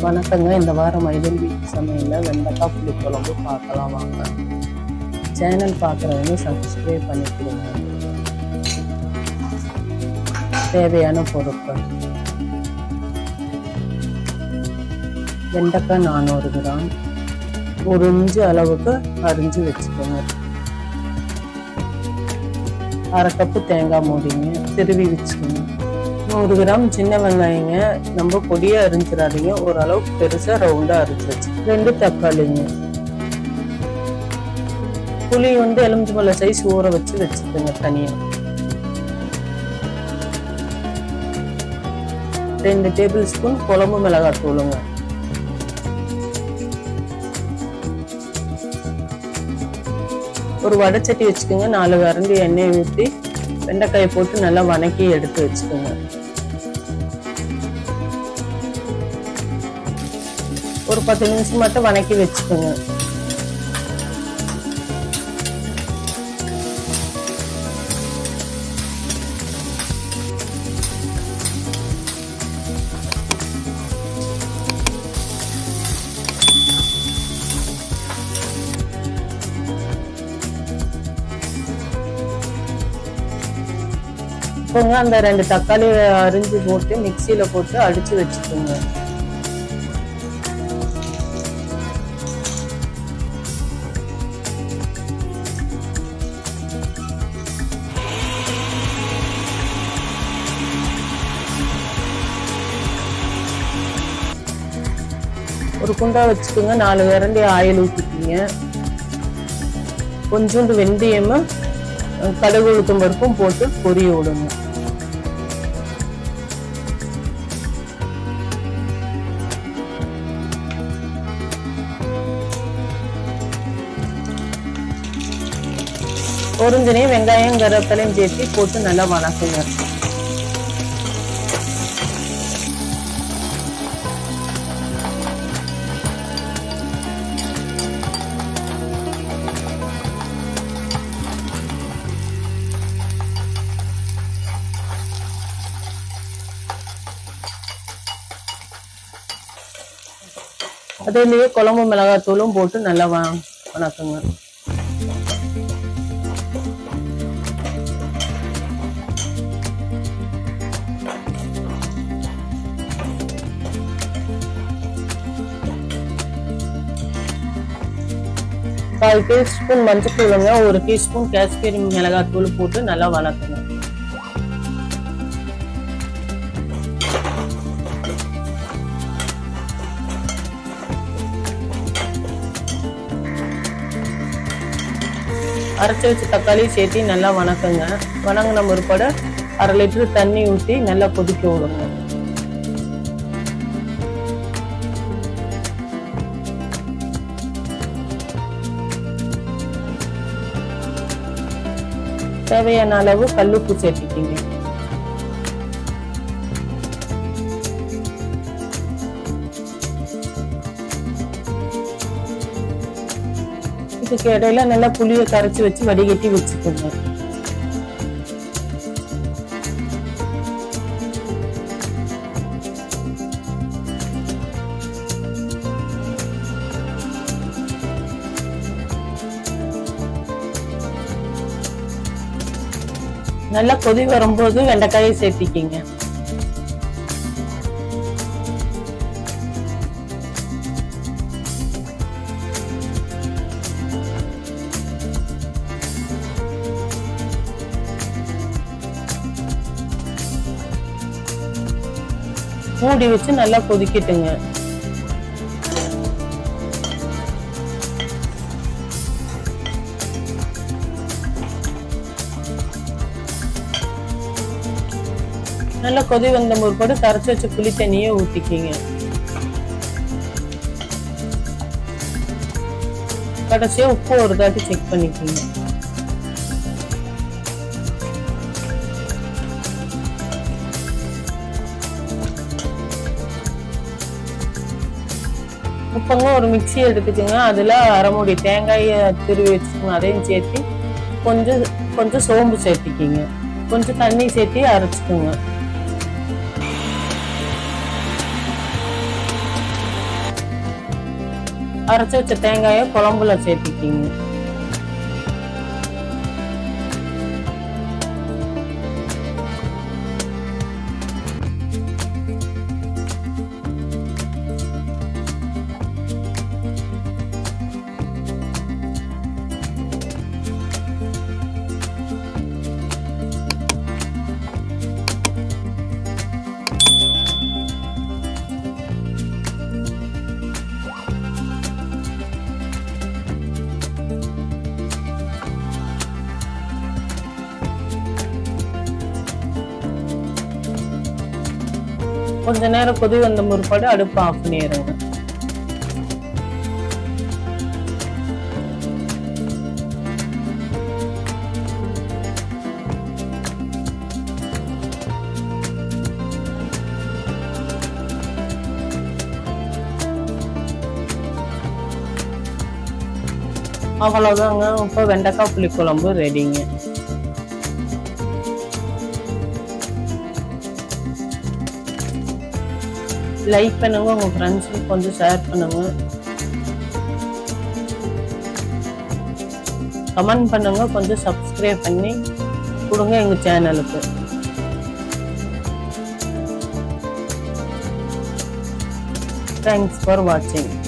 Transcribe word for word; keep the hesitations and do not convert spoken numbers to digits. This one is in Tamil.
வணக்கங்க. இந்த வாரம் மைதன் வீட்டு சமையலில் வெண்டைக்காய் புளி குழம்பு பார்க்கலாம் வாங்க. சேனல் பார்க்குறவங்க சப்ஸ்கிரைப் பண்ணிக்கிடுங்க. தேவையான பொருட்கள்: வெண்டைக்காய் நானூறு கிராம், ஒரு இன்ச்சு அளவுக்கு அரிஞ்சு வச்சுக்கோங்க. அரை கப்பு தேங்காய் மூடிங்க, திருவி வச்சுக்கோங்க. நூறு கிராம் சின்ன வெங்காயங்க, நம்ம பொடியா அரிஞ்சிடாதீங்க, ஓரளவுக்கு பெருசா ரவுண்டா அரிஞ்சு வச்சு. ரெண்டு தக்காளிங்க, புளி வந்து எலுமிச்சம்பழ சைஸ் ஊற வச்சு வச்சுக்கோங்க தனியா. ரெண்டு டேபிள் ஸ்பூன் குழம்பு மிளகாய் தூளுங்க. ஒரு வடைச்சட்டி வச்சுக்கோங்க. நாலு கரண்டி எண்ணெய் ஊற்றி வெண்டைக்காயை போட்டு நல்லா வணக்கி எடுத்து வச்சுக்கோங்க. ஒரு பத்து நிமிஷம் மட்டும் வணக்கி வச்சுக்கோங்க. அந்த ரெண்டு தக்காளி அரிஞ்சு போட்டு மிக்சியில போட்டு அடிச்சு வச்சுக்கோங்க. ஒரு குண்டா வச்சுக்கோங்க. நாலு கரண்டி ஆயில் ஊற்றிக்கிங்க. கொஞ்சோண்டு வெந்தயமும் கடுகு உளுத்தம் பருப்பும் போட்டு பொரிய விடுங்க. பொரிஞ்சனே வெங்காயம் கருவேப்பிலையும் சேர்த்து போட்டு நல்லா வணக்குங்க. அதிலேயே குழம்பு மிளகாய் தூளும் போட்டு நல்லா வணக்குங்க. கால் டீஸ்பூன் மஞ்சள் தூளுங்க, ஒரு டீஸ்பூன் காஷ்மீரி மிளகாய் தூள் போட்டு நல்லா வணக்குங்க. அரைச்சி வச்சு தக்காளி சேர்த்து நல்லா வணக்குங்க. வணங்கின முற்பட அரை லிட்டர் தண்ணி ஊற்றி நல்லா கொதிக்க விடுங்க. தேவையான அளவு கல்லுப்பு சேர்த்துக்கிங்க. இதுக்கு இடையில நல்லா புளியை கரைச்சி வச்சு வடிகட்டி வச்சுக்கோங்க. நல்லா கொதி வரும்போது வெண்டைக்காயை சேர்த்திக்கிங்க. மூடி வச்சு நல்லா கொதிக்கட்டுங்க. நல்லா கொதி வந்த முற்போடு கரைச்சி வச்சு புளி தண்ணியை ஊத்திக்கிங்க. கடைசியா உப்பு ஒரு தாட்டி செக் பண்ணிக்கிங்க. உப்பங்க ஒரு மிக்சி எடுத்துக்கோங்க. அதுல அரை மூடி தேங்காயை திருவி வச்சுக்கோங்க. அதையும் சேர்த்து கொஞ்சம் கொஞ்சம் சோம்பு சேர்த்திக்கிங்க. கொஞ்சம் தண்ணி சேர்த்து அரைச்சுக்கோங்க. அரைச்சி வச்ச தேங்காயை குழம்புல சேர்த்திக்கிங்க. கொஞ்ச நேரம் கொதி வந்த முற்பாடு அடுப்பு ஆஃப் பண்ணிடுங்க. அவ்வளவுதாங்க. இப்போ வெண்டைக்காய் புளிக்குழம்பு ரெடிங்க. லைக் பண்ணுங்க, உங்க ஃப்ரெண்ட்ஸுக்கு கொஞ்சம் ஷேர் பண்ணுங்க, கமெண்ட் பண்ணுங்க, கொஞ்சம் சப்ஸ்கிரைப் பண்ணி கொடுங்க எங்க சேனலுக்கு. தேங்க்ஸ் ஃபார் வாட்சிங்.